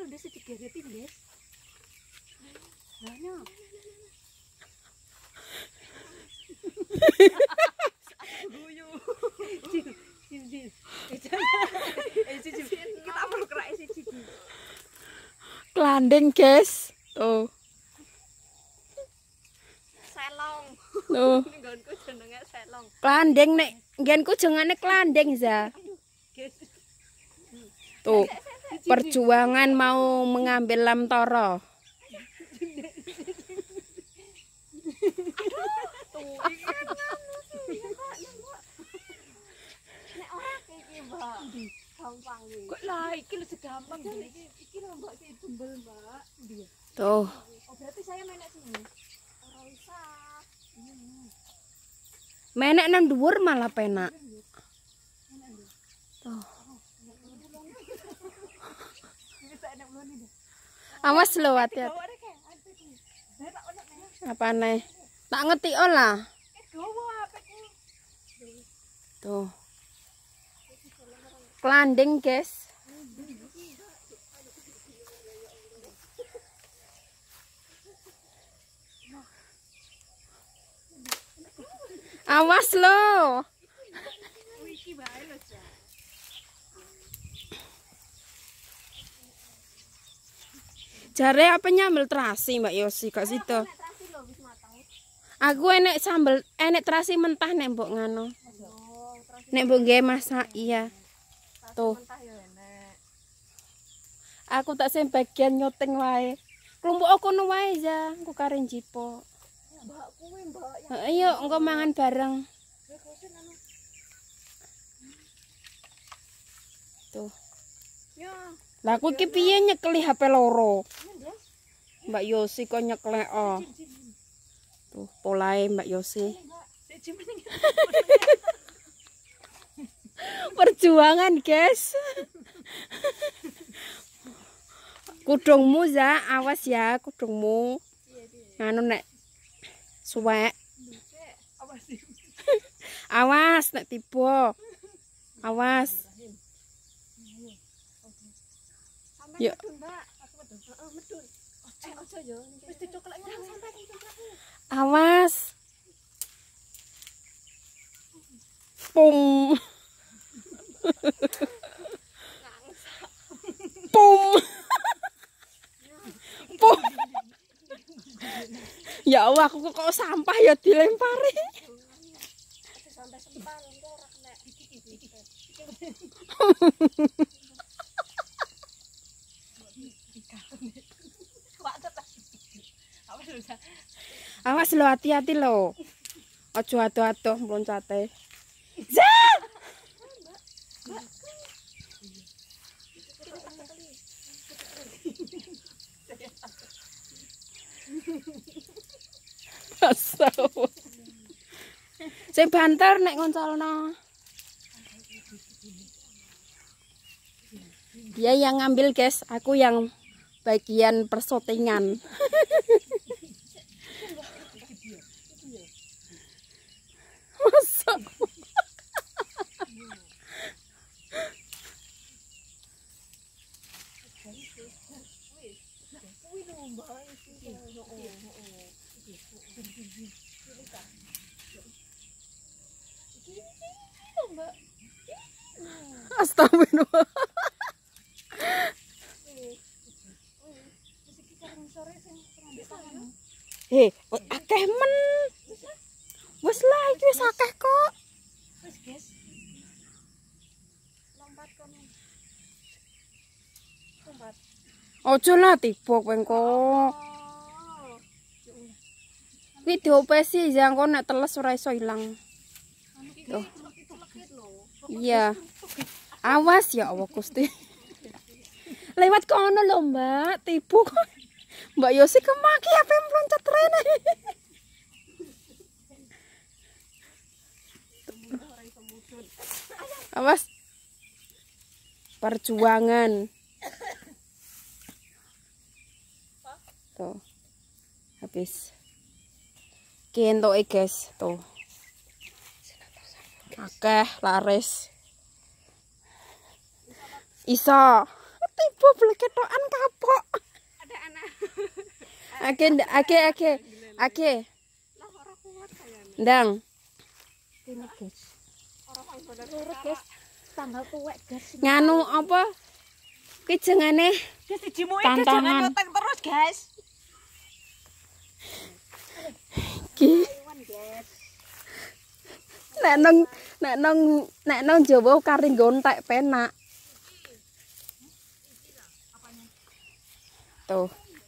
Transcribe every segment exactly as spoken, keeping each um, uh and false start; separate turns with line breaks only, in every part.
lho desa digeretin, guys. Banyak. Guyu. Sim, sim. Eh, sim. Kita perlu kerak siji.
Klandeng, guys. Tuh.
Selong.
Tuh.
Nggonku jenenge selong.
Klandeng nek nggenku jengane klandeng, Za. Tuh. Perjuangan mau mengambil lam toro.
Kok lah iki lho segampang iki. Iki lho Mbak iki jembel, Mbak.
Tuh.
Oh, berarti saya menek sini. Ora usah.
Menek nang dhuwur malah penak. Tuh. Awas lho hati-hati. Apa nih? Tak ngerti olah. Tuh. Klandeng, guys. Awas lo. Jare apa nyambel terasi Mbak Yosi kok situ. Aku enek sambel, enek terasi mentah nek mbok ngano. Nek mbok nggih masak iya. Tuh. Aku tak sing bagian nyuting wae. Klumpuk kono wae ya, aku karen jipo.
Mbak kuwi, Mbak.
Ayo engko mangan bareng. Tuh.
Ya.
Lah aku iki piye nyekeli H P loro? Mbak Yosi kok nyeklek oh. Tuh, polae Mbak Yosi. Perjuangan, guys. Kudungmu za, awas ya kudungmu. Nganu nek suwek. Awas nek tiba. Awas. Yuk. Awas. Pum. Pum. Pum. Ya Allah, aku kok sampah ya dilempari.
Sampai sempal engko ora kena.
Awas lo, hati-hati lo. Ojo ado-ado loncate. Za! Astaga. Sing banter nek ngoncolno. Dia yang ngambil, guys. Aku yang bagian persotingan. Masa? Astagfirullah. Hei, akeh men. Wes lah iki wis akeh kok.
Wis, guys. Lompat kono. Lompat.
Ojo lah tiba kowe engko. Kuwi diopesi ya engko nek teles ora iso ilang. Tuh. Iya. Awas ya Allah Gusti. Lewat kono lho, Mbak. Tiba kok. Mbak Yosi kemaki apa yang meloncat rene. Awas. Perjuangan. Tuh. Habis. Kentoke, guys. Tuh. Akeh laris. Iso. tiba boleh ketokan kapok.
Ada anak.
Ake ake ake ake.
Lah ora kuat kayane.
Ndang.
Ini guys. Orang pada lurus guys. Tanggal tuwek guys.
Nganu apa? Ki jengane
Guys dijimuke guys jangan ngoteng terus guys.
ki
Iwan guys.
nek nang nek nang nek nang Jawa kari gontek penak. Tuh.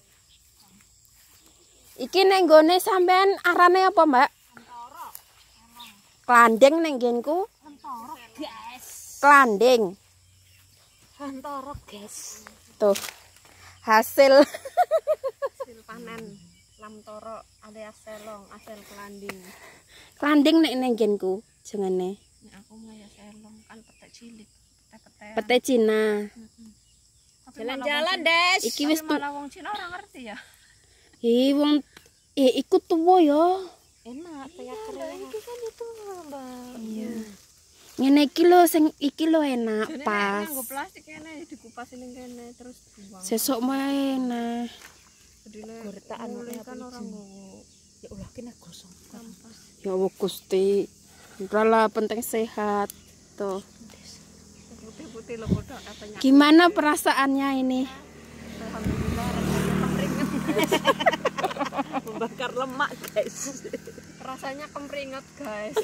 Iki ning gone sampean arane apa, Mbak?
Antara.
Klanding ning nggenku.
Antara guys.
Klanding.
Antara guys.
Tuh. Hasil
Hasil panen lamtoro alias selong, asel kelanding.
klanding nek ning nggenku jengane.
Nek aku mah ya selong kan petek cilik, petek-petek.
Pete Cina.
Jalan-jalan, Des.
Iki wis tu.
Malah wong Cina ora ngerti ya.
Ih, wong eh iku tuwa ya.
Enak kayak keren. Iki kan itu, Mbak. Iya.
Ngene iki lho sing iki lho enak
Pas.
pas.
Nganggo plastik kene dikupas ning kene terus buang.
Sesuk mae nah.
Gedine gortaan kan ora nggowo. Ya ulah kene gosong kampas.
Ya Allah Gusti. Ora penting sehat. Tuh.
Putih-putih lho kodok katanya.
Gimana perasaannya ini?
Alhamdulillah rasanya kemringet. Membakar lemak, guys. Rasanya kemringet, guys.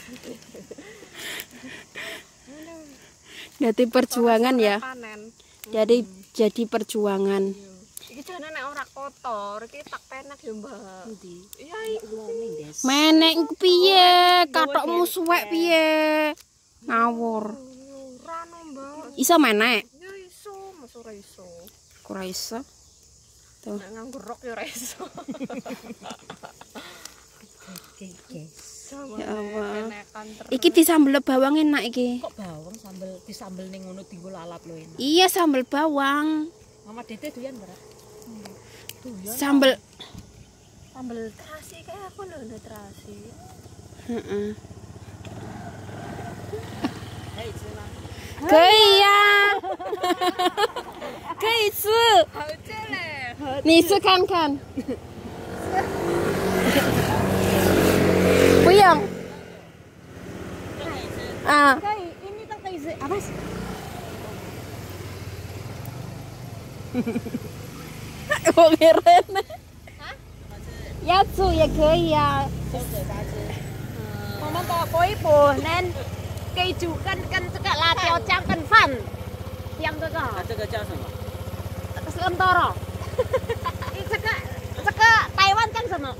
Jadi perjuangan ya.
Panen.
Jadi jadi perjuangan.
Iki jane nek ora kotor, iki tak penek ya, Mbak. Endi? Iya, iki.
Menek ku piye? Katokmu suwek piye? Ngawur.
Ora no, Mbak.
Iso menek?
Ya iso, mas ora iso.
Ora iso. Tuh.
Nek nganggo rok ya ora iso.
Ya Allah.
Penekan terus.
Iki disambel bawang enak iki.
Kok bawang sambel disambel ning ngono dienggo lalap lho enak.
Iya sambel bawang.
Mama Dede doyan ora? Doyan.
Sambel
Sambel terasi kayak aku lho, udah terasi.
heeh.
Hei, Cina.
可以呀，可以吃，
好吃嘞。
你吃看看。不用。啊。
可以，ini tak kaya sih. Apa sih?
我给人呢。要煮也可以呀。
Mama bawa koi po, nen keju kan kan cekak latio cang kan fan. Yang cekak.
那这个叫什么？
Selentoro. Ini cekak cekak Taiwan kan sama.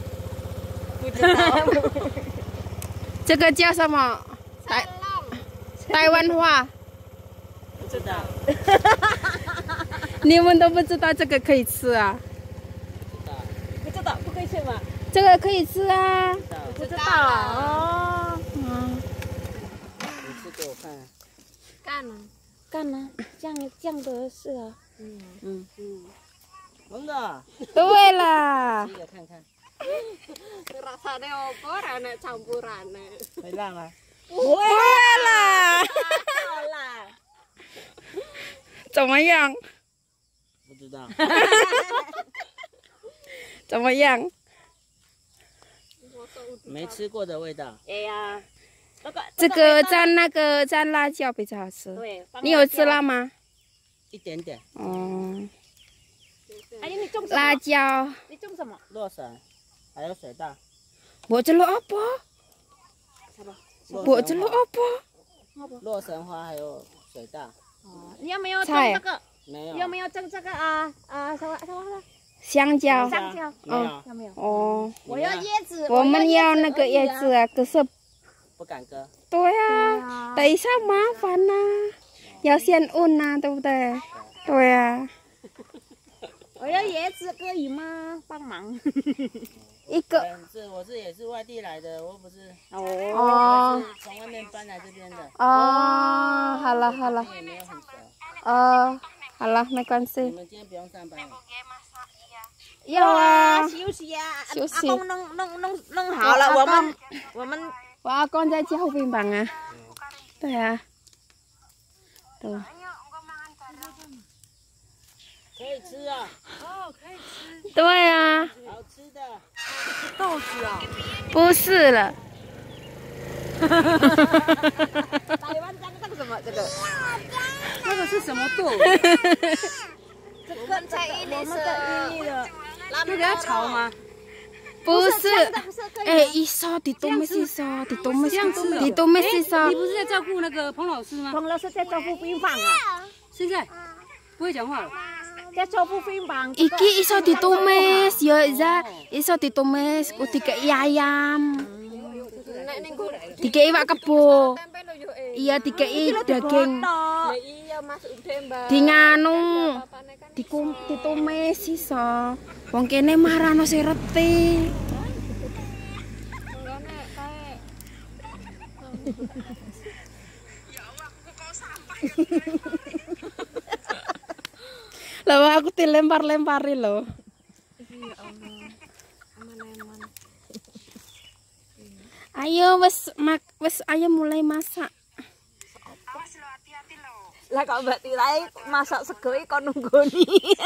这个叫什么？台
Selong.
台湾话。
不知道。
你们都不知道这个可以吃啊？
不知道。
不知道不可以吃吗？
这个可以吃啊。
不知道。
不知道哦。
嗯。
你吃给我看。
Kan.
干呢？这样这样的是啊。
Hmm.
嗯。
真的。
对啦
吃。一个看看。
Rasanya apa? Rana campurane.
会辣吗？
会啦。
Lah.
怎么样？
不知道。
怎么样？
没吃过的味道。
Iya.
这个蘸那个蘸辣椒比较好吃。
对，
你有吃辣吗？
一点点。
哦，
哎，你种什
辣
么？
椒。
你种什么？
洛神，还有水稻。
buat celuk apa?
洛
buat
神
celuk
花
apa?
洛神花还有水稻。
哦，你有没有种
菜
这个？
没有。
有没有种这个啊啊什么什么？
香蕉。
香蕉？
没有。
有没有？
哦，
我要椰子。
我们要那个椰子啊，可是
不敢割。
对啊，等一下麻烦呐、要先问呐、对不对？对啊，
我要椰子可以吗？帮忙。
一个
嗯，是我是也是外地来的，我不是。
哦。
哦
我是从外面搬来这边的。
哦，好了好了，
也没有很熟。
哦，好了，没关
你
系。
们今天不用上班了。
要啊，
休息啊！
休息
阿公弄弄弄弄好了，我们我们
我阿公在家后边帮啊。对啊，tuh.
可以吃啊，
对啊，
好吃的。
豆子啊，
不是了。
台湾江这个什么这个？
那个是什么豆？
这个在印尼是印尼的，
那个要炒吗？
不是，哎，一烧的都没是烧，的都没是，的都没是烧
你。不是在照顾那个彭老师吗？
彭老师在照顾病房啊，
现在不会讲话了。
在照顾病房。
Iki iso ditumis ya Iza, iso ditumis ku dikei ayam. Dikei iwak kebo. Iya dikei daging.
Iya masuk tembak.
Di nganu dikum ditumis iso. Wong kene marano sing reti. Lah aku dilempar-lempari loh. Ayo wes mak wes ayo mulai masak.
Lah kok Mbak Tirai masak sego iki kon nunggoni.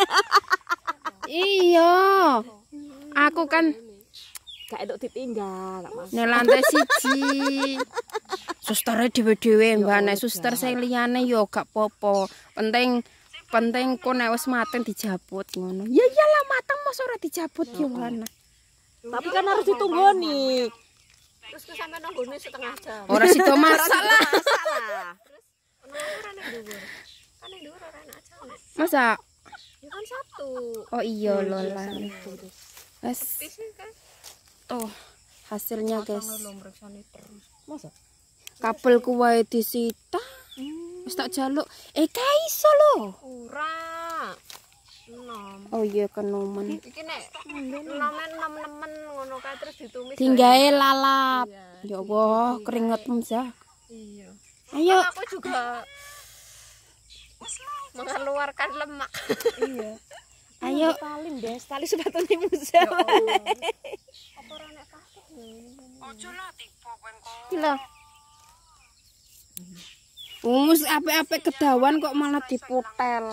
Iya. Aku kan
Gak eduk ditinggal.
nang lantai siji. Sustere dhewe-dhewe mbak nek suster sing liyane yo gak popo. Penting penting kok nek wis mateng dijabut ngono. Ya iyalah mateng mosok ora dijabut ki wana.
Tapi kan harus ditunggoni. Terus ke sampe nunggoni setengah jam.
Ora sida masak lah.
Masak lah. Kan yang dhuwur ora enak aja.
Masak.
Ya kan satu.
Oh iya lho lah. Wes. Tuh hasilnya guys.
Masa?
Kabelku wae disita. Wis tak jaluk. Eh kaiso lho.
Ora. Enom.
Oh iya kenomen.
Iki nek nomen enem-enemen ngono kae terus ditumis.
Tinggae lalap. Ya Allah, keringet mzah.
Iya.
Ayo.
Aku juga mengeluarkan lemak. Iya.
Ayo.
Tali Des, tali sepatune musa. Apa ora nek pakai? Ojo lah tipe kowe kok.
Gila. Umus apik-apik kedawan kok malah diputel.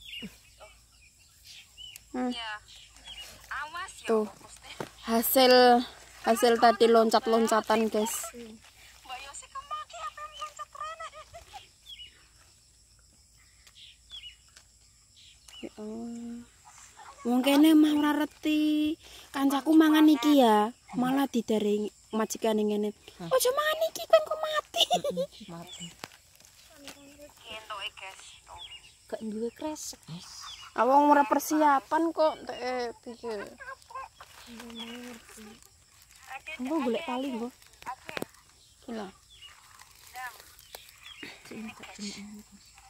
Hmm. Tuh. Hasil hasil tadi loncat-loncatan, guys. Ya Allah. Wong kene mah ora reti. Kancaku mangan iki ya, malah didaring majikane ngene. Ojo mangan iki kan kok mati.
Mati. Gak duwe kresek.
Awang ora persiapan kok teh piye.
Engko golek tali engko.
Gila.